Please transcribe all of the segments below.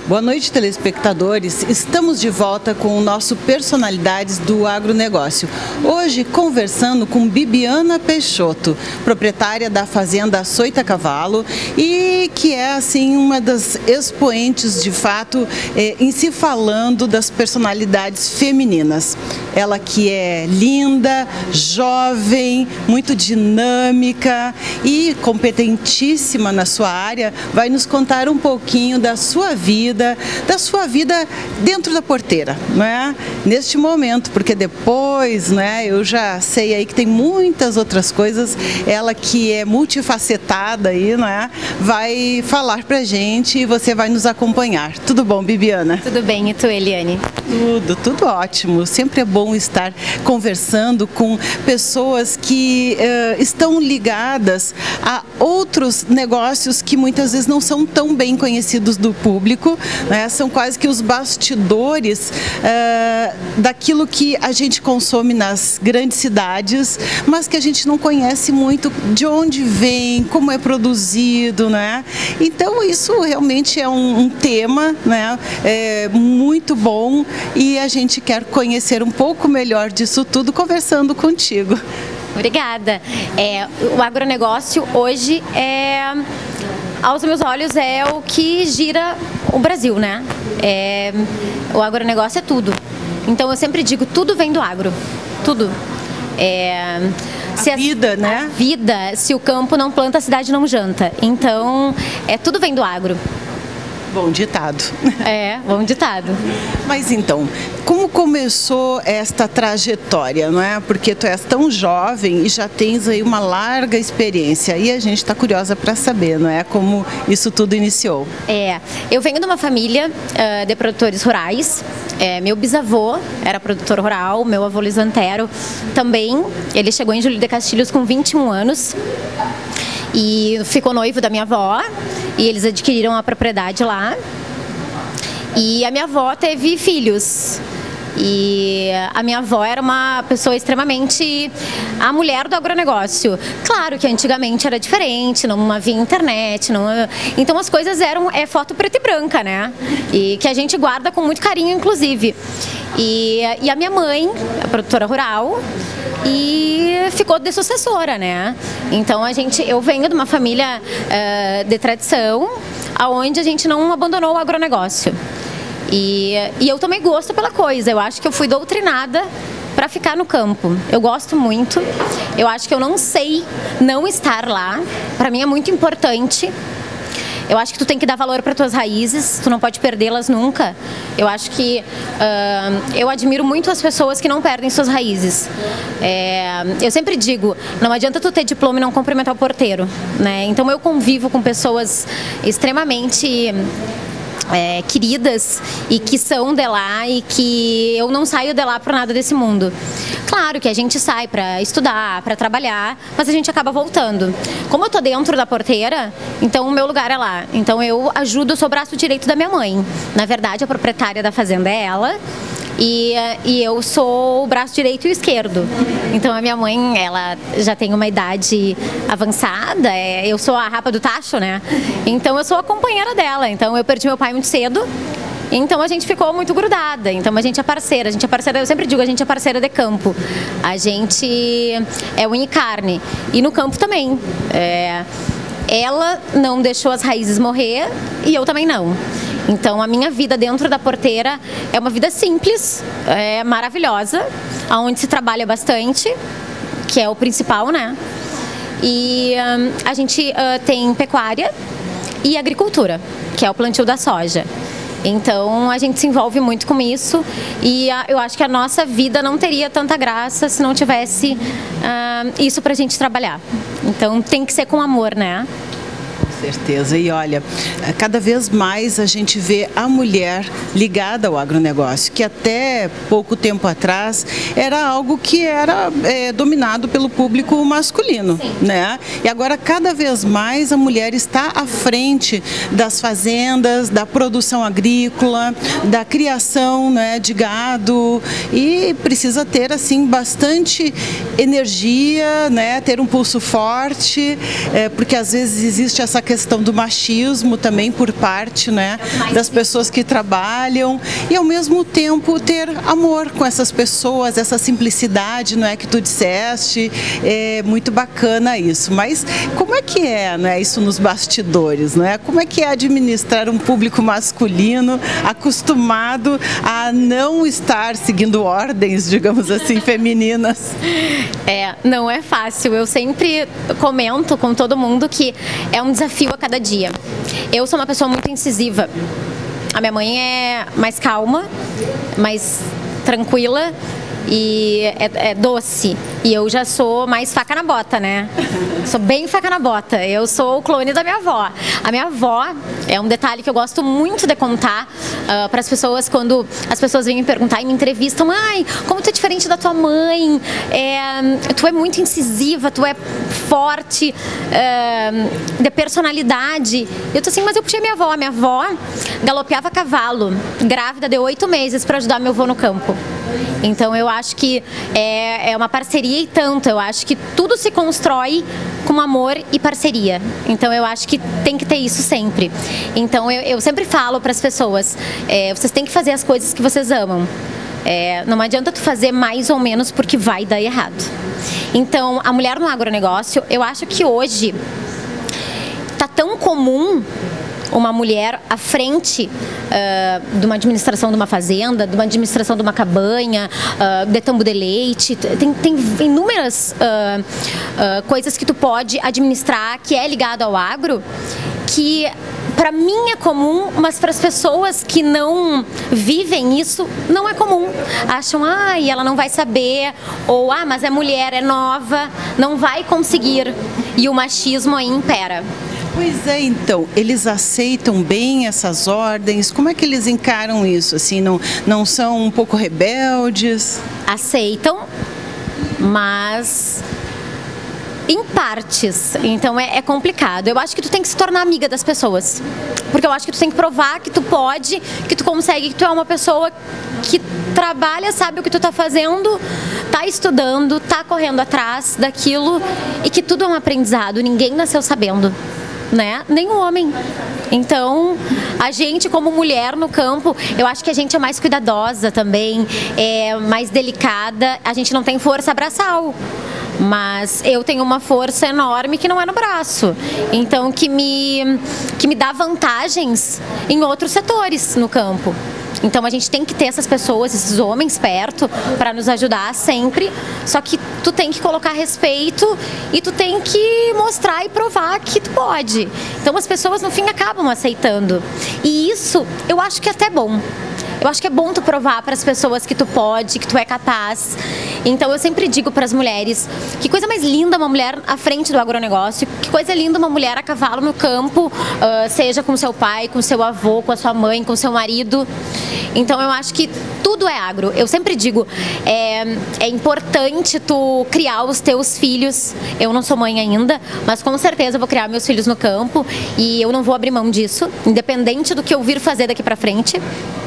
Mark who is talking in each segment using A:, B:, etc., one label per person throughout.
A: Boa noite, telespectadores. Estamos de volta com o nosso Personalidades do Agronegócio. Hoje conversando com Bibiana Peixoto, proprietária da Fazenda Açoita Cavalo e que é assim uma das expoentes de fato em se falando das personalidades femininas. Ela que é linda, jovem, muito dinâmica e competentíssima na sua área, vai nos contar um pouquinho da sua vida dentro da porteira, não é? Neste momento, porque depois, né, eu já sei aí que tem muitas outras coisas, ela que é multifacetada aí, não é? Vai falar pra gente e você vai nos acompanhar. Tudo bom, Bibiana?
B: Tudo bem, e tu, Eliane?
A: Tudo ótimo. Sempre é bom estar conversando com pessoas que estão ligadas a outros negócios que muitas vezes não são tão bem conhecidos do público, né? São quase que os bastidores daquilo que a gente consome nas grandes cidades, mas que a gente não conhece muito de onde vem, como é produzido, né? Então isso realmente é um tema, né? Muito bom e a gente quer conhecer um pouco melhor disso tudo conversando contigo.
B: Obrigada. O agronegócio hoje aos meus olhos é o que gira o Brasil, né? O agronegócio é tudo. Então eu sempre digo, tudo vem do agro, tudo.
A: A vida, né?
B: A vida, se o campo não planta, a cidade não janta. Então, tudo vem do agro.
A: Bom ditado.
B: Bom ditado.
A: Mas então, como começou esta trajetória, não é? Porque tu és tão jovem e já tens aí uma larga experiência e a gente está curiosa para saber, não é? Como isso tudo iniciou.
B: Eu venho de uma família de produtores rurais. Meu bisavô era produtor rural, meu avô Luiz Antero também. Ele chegou em Júlio de Castilhos com 21 anos. E ficou noivo da minha avó e eles adquiriram a propriedade lá. E a minha avó teve filhos. E a minha avó era uma pessoa extremamente a mulher do agronegócio. Claro que antigamente era diferente, não havia internet, então as coisas eram foto preta e branca, né? E que a gente guarda com muito carinho, inclusive. E a minha mãe, a produtora rural, e ficou de sucessora, né? Então eu venho de uma família de tradição, aonde a gente não abandonou o agronegócio. E eu também gosto pela coisa, eu acho que eu fui doutrinada para ficar no campo. Eu gosto muito, eu acho que eu não sei não estar lá, para mim é muito importante. Eu acho que tu tem que dar valor para tuas raízes, tu não pode perdê-las nunca. Eu acho que eu admiro muito as pessoas que não perdem suas raízes. Eu sempre digo, não adianta tu ter diploma e não cumprimentar o porteiro, né? Então eu convivo com pessoas extremamente queridas e que são de lá e que eu não saio de lá por nada desse mundo. Claro que a gente sai para estudar, para trabalhar, mas a gente acaba voltando. Como eu tô dentro da porteira, então o meu lugar é lá. Então eu ajudo, eu sou o braço direito da minha mãe. Na verdade, a proprietária da fazenda é ela. E eu sou o braço direito e o esquerdo. Então a minha mãe, ela já tem uma idade avançada, eu sou a rapa do tacho, né? Então eu sou a companheira dela. Então eu perdi meu pai muito cedo, então a gente ficou muito grudada. Então a gente é parceira, eu sempre digo, a gente é parceira de campo. A gente é unha e carne. E no campo também. Ela não deixou as raízes morrer e eu também não. Então a minha vida dentro da porteira é uma vida simples, maravilhosa, onde se trabalha bastante, que é o principal, né? E a gente tem pecuária e agricultura, que é o plantio da soja. Então a gente se envolve muito com isso e eu acho que a nossa vida não teria tanta graça se não tivesse isso pra gente trabalhar. Então tem que ser com amor, né?
A: Certeza. E olha, cada vez mais a gente vê a mulher ligada ao agronegócio, que até pouco tempo atrás era algo que era dominado pelo público masculino, né? E agora cada vez mais a mulher está à frente das fazendas, da produção agrícola, da criação, né, de gado e precisa ter assim bastante energia, né, ter um pulso forte, porque às vezes existe essa questão do machismo também por parte, né, das pessoas que trabalham, e ao mesmo tempo ter amor com essas pessoas, essa simplicidade, não é, que tu disseste, é muito bacana isso. Mas como é que é, né, isso nos bastidores, né? Como é que é administrar um público masculino acostumado a não estar seguindo ordens, digamos assim, femininas?
B: Não é fácil. Eu sempre comento com todo mundo que é um desafio a cada dia. Eu sou uma pessoa muito incisiva. A minha mãe é mais calma, mais tranquila e é doce. E eu já sou mais faca na bota, né? Sou bem faca na bota. Eu sou o clone da minha avó. A minha avó é um detalhe que eu gosto muito de contar para as pessoas quando as pessoas vêm me perguntar e me entrevistam: ai, como tu é diferente da tua mãe? Tu é muito incisiva, tu é forte, de personalidade. Eu tô assim, mas eu puxei minha avó. A minha avó galopeava cavalo, grávida de 8 meses, para ajudar meu avô no campo. Então eu acho que é uma parceria e tanto. Eu acho que tudo se constrói com amor e parceria. Então eu acho que tem que ter isso sempre. Então eu sempre falo para as pessoas, vocês têm que fazer as coisas que vocês amam. Não adianta tu fazer mais ou menos porque vai dar errado. Então a mulher no agronegócio, eu acho que hoje tá tão comum uma mulher à frente de uma administração de uma fazenda, de uma administração de uma cabanha, de tambo de leite. Tem inúmeras coisas que tu pode administrar que é ligado ao agro, que para mim é comum, mas para as pessoas que não vivem isso, não é comum. Acham, e ela não vai saber, ou mas é mulher, é nova, não vai conseguir. E o machismo aí impera.
A: Pois é, então, eles aceitam bem essas ordens? Como é que eles encaram isso? Assim, não são um pouco rebeldes?
B: Aceitam, mas em partes. Então é complicado. Eu acho que tu tem que se tornar amiga das pessoas. Porque eu acho que tu tem que provar que tu pode, que tu consegue, que tu é uma pessoa que trabalha, sabe o que tu tá fazendo, tá estudando, tá correndo atrás daquilo, e que tudo é um aprendizado. Ninguém nasceu sabendo, né? Nem o homem. Então, a gente como mulher no campo, eu acho que a gente é mais cuidadosa também, é mais delicada, a gente não tem força braçal. Mas eu tenho uma força enorme que não é no braço. Então, que me dá vantagens em outros setores no campo. Então a gente tem que ter essas pessoas, esses homens perto para nos ajudar sempre, só que tu tem que colocar respeito e tu tem que mostrar e provar que tu pode. Então as pessoas no fim acabam aceitando, e isso eu acho que é até bom. Eu acho que é bom tu provar para as pessoas que tu pode, que tu é capaz. Então eu sempre digo para as mulheres, que coisa mais linda uma mulher à frente do agronegócio, que coisa linda uma mulher a cavalo no campo, seja com seu pai, com seu avô, com a sua mãe, com seu marido. Então eu acho que tudo é agro. Eu sempre digo, é importante tu criar os teus filhos. Eu não sou mãe ainda, mas com certeza eu vou criar meus filhos no campo, e eu não vou abrir mão disso, independente do que eu vir fazer daqui para frente.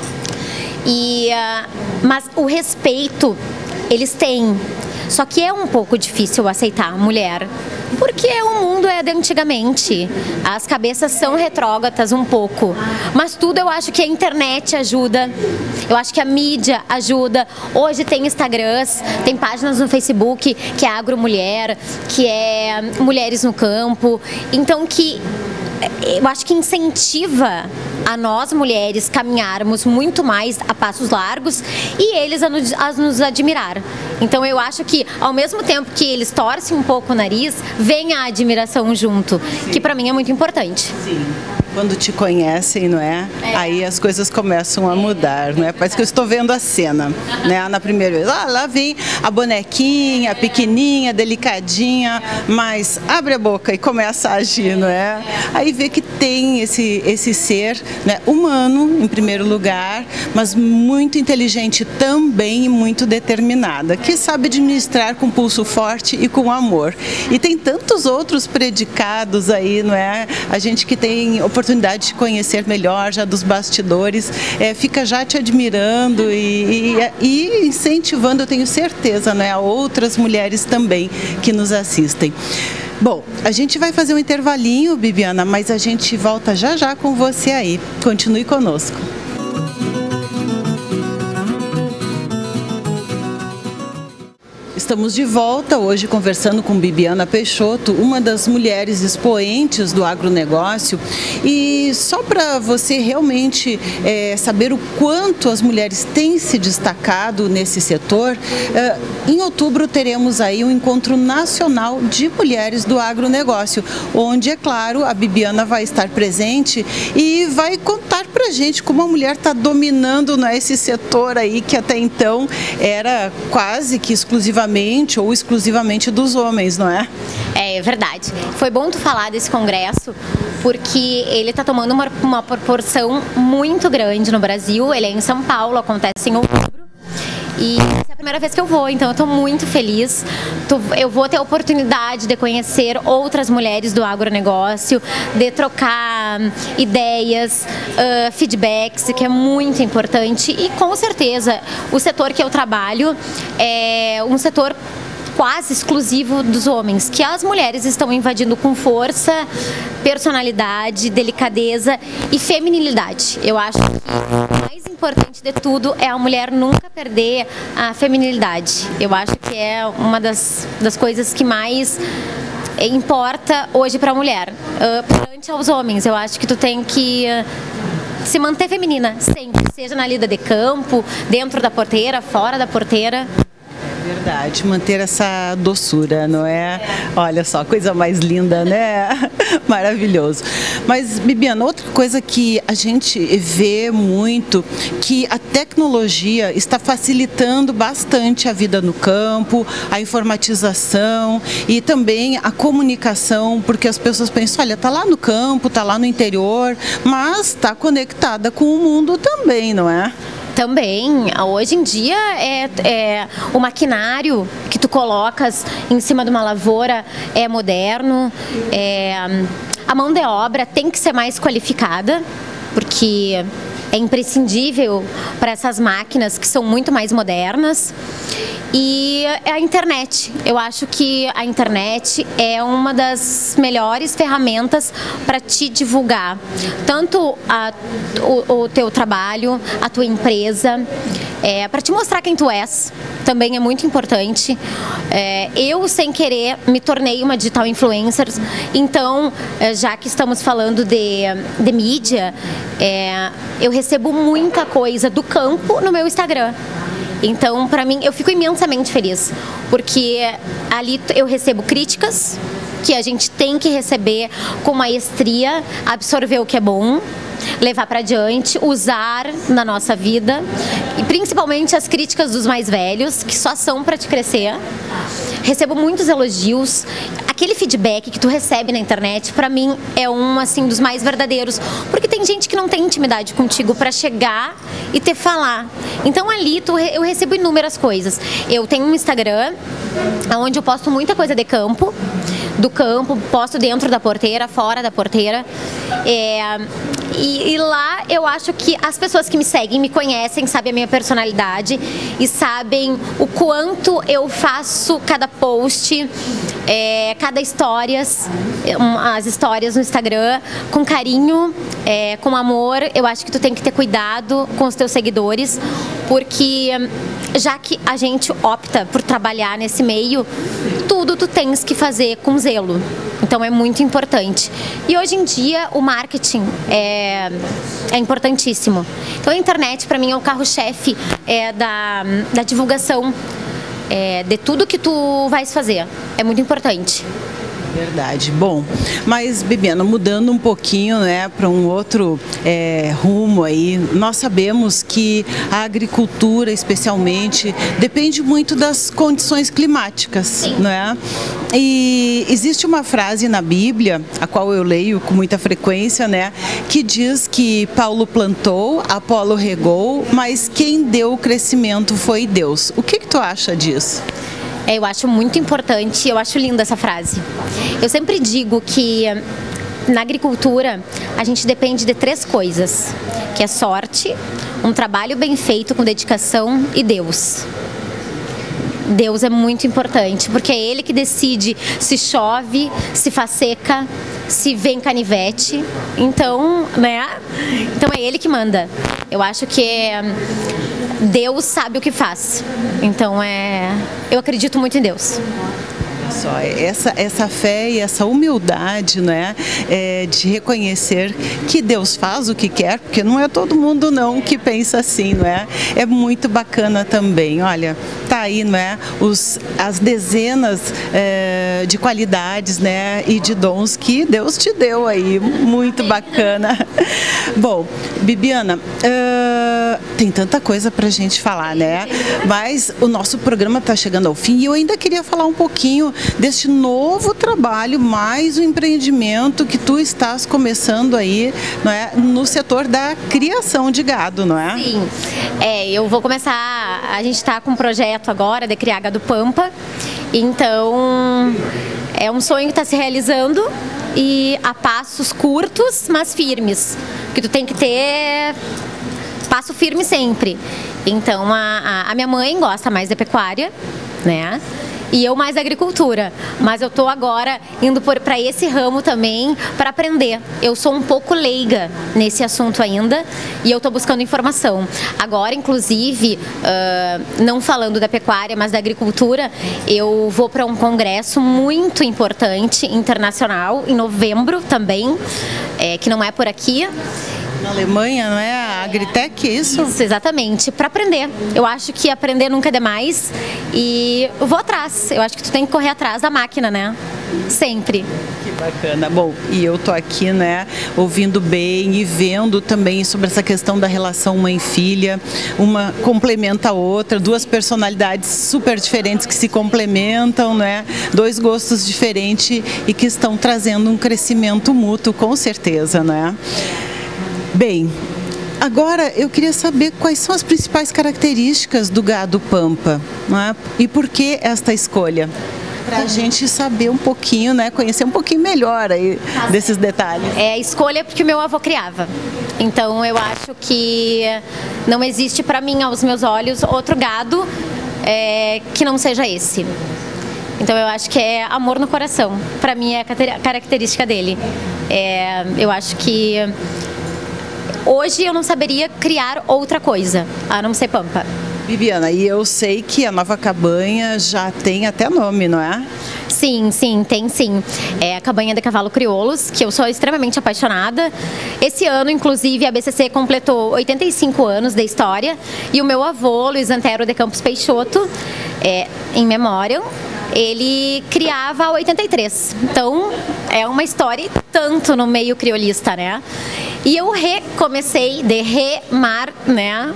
B: Mas o respeito eles têm, só que é um pouco difícil aceitar a mulher, porque o mundo é de antigamente, as cabeças são retrógradas um pouco, mas tudo eu acho que a internet ajuda, eu acho que a mídia ajuda. Hoje tem Instagrams, tem páginas no Facebook que é Agromulher, que é Mulheres no Campo, então que eu acho que incentiva a nós mulheres caminharmos muito mais a passos largos, e eles a nos admirar. Então eu acho que ao mesmo tempo que eles torcem um pouco o nariz, vem a admiração junto, que para mim é muito importante.
A: Sim. Quando te conhecem, não é? Aí as coisas começam a mudar, não é? Parece que eu estou vendo a cena, né? Na primeira vez, lá vem a bonequinha, pequenininha, delicadinha, mas abre a boca e começa a agir, não é? Aí vê que tem esse ser, né, humano, em primeiro lugar, mas muito inteligente também e muito determinada, que sabe administrar com pulso forte e com amor. E tem tantos outros predicados aí, não é? A gente que tem oportunidade oportunidade de conhecer melhor, já dos bastidores, fica já te admirando e incentivando, eu tenho certeza, né, a outras mulheres também que nos assistem. Bom, a gente vai fazer um intervalinho, Bibiana, mas a gente volta já já com você aí. Continue conosco. Estamos de volta hoje conversando com Bibiana Peixoto, uma das mulheres expoentes do agronegócio. E só para você realmente saber o quanto as mulheres têm se destacado nesse setor, em outubro teremos aí um encontro nacional de mulheres do agronegócio, onde, é claro, a Bibiana vai estar presente e vai contar para a gente como a mulher está dominando, né, esse setor aí que até então era quase que exclusivamente ou exclusivamente dos homens, não é?
B: É verdade. Foi bom tu falar desse congresso, porque ele está tomando uma proporção muito grande no Brasil. Ele é em São Paulo, acontece em outubro. E essa é a primeira vez que eu vou, então eu estou muito feliz. Eu vou ter a oportunidade de conhecer outras mulheres do agronegócio, de trocar ideias, feedbacks, que é muito importante. E com certeza o setor que eu trabalho é um setor quase exclusivo dos homens, que as mulheres estão invadindo com força, personalidade, delicadeza e feminilidade. Eu acho que o mais importante de tudo é a mulher nunca perder a feminilidade. Eu acho que é uma das coisas que mais importa hoje para a mulher. Perante aos homens, eu acho que tu tem que se manter feminina sempre, seja na lida de campo, dentro da porteira, fora da porteira.
A: Verdade, manter essa doçura, não é? Olha só, coisa mais linda, né? Maravilhoso. Mas, Bibiana, outra coisa que a gente vê muito, que a tecnologia está facilitando bastante a vida no campo, a informatização e também a comunicação, porque as pessoas pensam, olha, tá lá no campo, tá lá no interior, mas está conectada com o mundo também, não é?
B: Também, hoje em dia o maquinário que tu colocas em cima de uma lavoura é moderno, a mão de obra tem que ser mais qualificada, porque é imprescindível para essas máquinas que são muito mais modernas. E a internet, eu acho que a internet é uma das melhores ferramentas para te divulgar, tanto o teu trabalho, a tua empresa, para te mostrar quem tu és, também é muito importante. Eu, sem querer, me tornei uma digital influencer, então, já que estamos falando de mídia, eu recebo muita coisa do campo no meu Instagram. Então, para mim, eu fico imensamente feliz, porque ali eu recebo críticas, que a gente tem que receber com maestria, absorver o que é bom, levar para adiante, usar na nossa vida, e principalmente as críticas dos mais velhos, que só são para te crescer. Recebo muitos elogios. Aquele feedback que tu recebe na internet, para mim, é assim, dos mais verdadeiros, porque tem gente que não tem intimidade contigo para chegar e te falar. Então ali eu recebo inúmeras coisas. Eu tenho um Instagram onde eu posto muita coisa de campo, do campo, posto dentro da porteira, fora da porteira. E lá eu acho que as pessoas que me seguem, me conhecem, sabem a minha personalidade e sabem o quanto eu faço cada post, cada histórias, as histórias no Instagram, com carinho, com amor. Eu acho que tu tem que ter cuidado com os teus seguidores, porque já que a gente opta por trabalhar nesse meio, tudo tu tens que fazer com zelo. Então é muito importante. E hoje em dia o marketing é importantíssimo. Então a internet para mim é o carro-chefe da divulgação de tudo que tu vais fazer. É muito importante.
A: Verdade. Bom, mas Bibiana, mudando um pouquinho, né, para um outro rumo aí, nós sabemos que a agricultura, especialmente, depende muito das condições climáticas, né? E existe uma frase na Bíblia, a qual eu leio com muita frequência, né, que diz que Paulo plantou, Apolo regou, mas quem deu o crescimento foi Deus. O que tu acha disso?
B: Eu acho muito importante, eu acho linda essa frase. Eu sempre digo que na agricultura a gente depende de 3 coisas, que é sorte, um trabalho bem feito com dedicação e Deus. Deus é muito importante, porque é Ele que decide se chove, se faz seca, se vem canivete. Então, né? Então é Ele que manda. Eu acho que Deus sabe o que faz. Então eu acredito muito em Deus.
A: Só essa fé e essa humildade, né, de reconhecer que Deus faz o que quer, porque não é todo mundo não que pensa assim, não é? É muito bacana também. Olha, tá aí, não é? As dezenas de qualidades, né, e de dons que Deus te deu aí, muito bacana. Bom, Bibiana, tem tanta coisa pra gente falar, né? Mas o nosso programa tá chegando ao fim e eu ainda queria falar um pouquinho deste novo trabalho, mais um empreendimento que tu estás começando aí, não é? No setor da criação de gado, não é?
B: Sim, eu vou começar, a gente está com um projeto agora de criar gado pampa, então é um sonho que está se realizando e a passos curtos, mas firmes, porque tu tem que ter passo firme sempre. Então a minha mãe gosta mais de pecuária, né? E eu mais da agricultura, mas eu tô agora indo para esse ramo também para aprender. Eu sou um pouco leiga nesse assunto ainda e eu tô buscando informação. Agora, inclusive, não falando da pecuária, mas da agricultura, eu vou para um congresso muito importante, internacional, em novembro também, que não é por aqui.
A: Na Alemanha, não é? A Agritech, é isso?
B: Isso, exatamente. Para aprender. Eu acho que aprender nunca é demais e eu vou atrás. Eu acho que tu tem que correr atrás da máquina, né? Sempre.
A: Que bacana. Bom, e eu tô aqui, né, ouvindo bem e vendo também sobre essa questão da relação mãe-filha. Uma complementa a outra, 2 personalidades super diferentes que se complementam, né? 2 gostos diferentes e que estão trazendo um crescimento mútuo, com certeza, né? Bem, agora eu queria saber quais são as principais características do gado pampa, não é? E por que esta escolha? Para a gente saber um pouquinho, né, conhecer um pouquinho melhor aí desses detalhes.
B: A escolha porque o meu avô criava. Então eu acho que não existe para mim, aos meus olhos, outro gado que não seja esse. Então eu acho que é amor no coração. Para mim é a característica dele. Eu acho que hoje eu não saberia criar outra coisa, a não ser pampa.
A: Bibiana, e eu sei que a nova cabanha já tem até nome, não é?
B: Sim, tem sim. É a cabanha de cavalo crioulos, que eu sou extremamente apaixonada. Esse ano, inclusive, a BCC completou 85 anos de história e o meu avô, Luiz Antero de Campos Peixoto, em memória, ele criava há 83. Então, é uma história tanto no meio criolista, né? E eu recomecei de remar, né?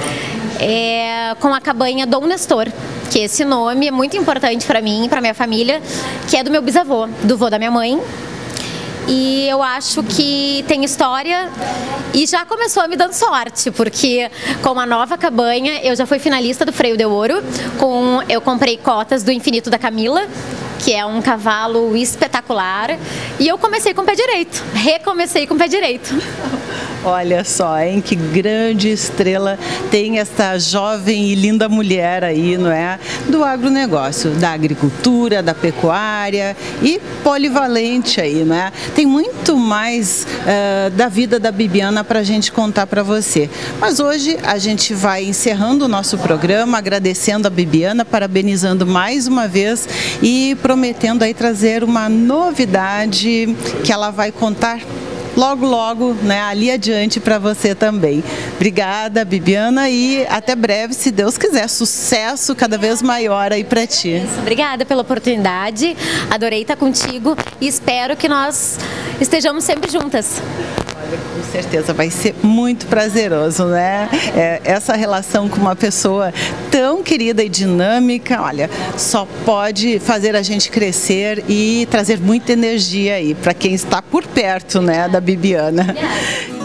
B: Com a cabanha Dom Nestor, que esse nome é muito importante para mim, para minha família, que é do meu bisavô, do vô da minha mãe. E eu acho que tem história e já começou me dando sorte, porque com a nova cabanha eu já fui finalista do Freio de Ouro, eu comprei cotas do Infinito da Camila, que é um cavalo espetacular, e eu comecei com o pé direito, recomecei com o pé direito.
A: Olha só, hein? Que grande estrela tem essa jovem e linda mulher aí, não é? Do agronegócio, da agricultura, da pecuária e polivalente aí, não é? Tem muito mais da vida da Bibiana para a gente contar para você. Mas hoje a gente vai encerrando o nosso programa, agradecendo a Bibiana, parabenizando mais uma vez e prometendo aí trazer uma novidade que ela vai contar logo, né, ali adiante para você também. Obrigada, Bibiana, e até breve, se Deus quiser. Sucesso cada vez maior aí para ti.
B: Obrigada pela oportunidade, adorei estar contigo e espero que nós estejamos sempre juntas.
A: Olha, com certeza vai ser muito prazeroso, né? Essa relação com uma pessoa tão querida e dinâmica, olha, só pode fazer a gente crescer e trazer muita energia aí para quem está por perto, né, da Bibiana.